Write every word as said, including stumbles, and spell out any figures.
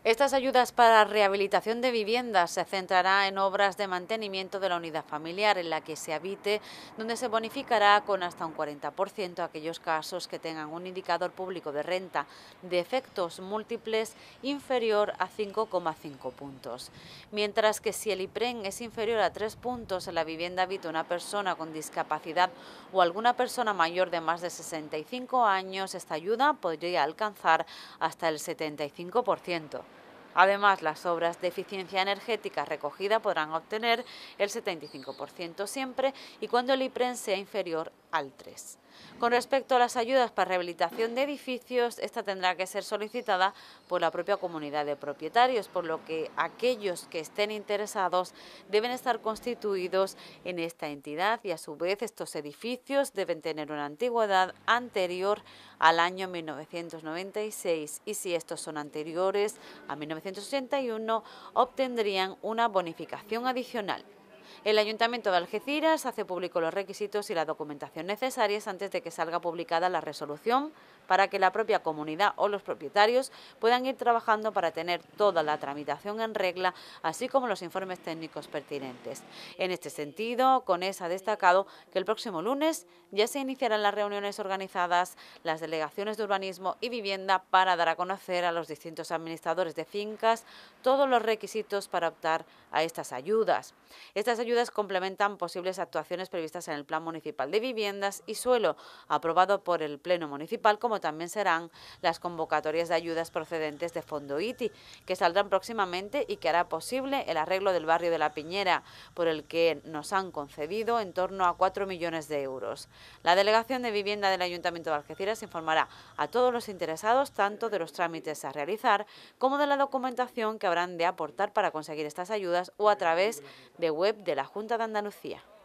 Estas ayudas para rehabilitación de viviendas se centrará en obras de mantenimiento de la unidad familiar en la que se habite, donde se bonificará con hasta un cuarenta por ciento aquellos casos que tengan un indicador público de renta de efectos múltiples inferior a cinco coma cinco puntos. Mientras que si el IPREN es inferior a tres puntos, en la vivienda habita una persona con discapacidad o alguna persona mayor de más de sesenta y cinco años, esta ayuda podría alcanzar hasta el setenta y cinco por ciento. Además, las obras de eficiencia energética recogida podrán obtener el setenta y cinco por ciento siempre y cuando el IPREN sea inferior al tres por ciento. Con respecto a las ayudas para rehabilitación de edificios, esta tendrá que ser solicitada por la propia comunidad de propietarios, por lo que aquellos que estén interesados deben estar constituidos en esta entidad y a su vez estos edificios deben tener una antigüedad anterior al año mil novecientos noventa y seis y si estos son anteriores a mil novecientos ochenta y uno obtendrían una bonificación adicional. El Ayuntamiento de Algeciras hace público los requisitos y la documentación necesarias antes de que salga publicada la resolución para que la propia comunidad o los propietarios puedan ir trabajando para tener toda la tramitación en regla, así como los informes técnicos pertinentes. En este sentido, CONES ha destacado que el próximo lunes ya se iniciarán las reuniones organizadas las delegaciones de urbanismo y vivienda para dar a conocer a los distintos administradores de fincas todos los requisitos para optar a estas ayudas. Estas ayudas complementan posibles actuaciones previstas en el Plan Municipal de Viviendas y Suelo, aprobado por el Pleno Municipal, como también serán las convocatorias de ayudas procedentes de Fondo I T I, que saldrán próximamente y que hará posible el arreglo del barrio de La Piñera, por el que nos han concedido en torno a cuatro millones de euros. La Delegación de Vivienda del Ayuntamiento de Algeciras informará a todos los interesados tanto de los trámites a realizar como de la documentación que habrán de aportar para conseguir estas ayudas o a través de web de la Junta de Andalucía.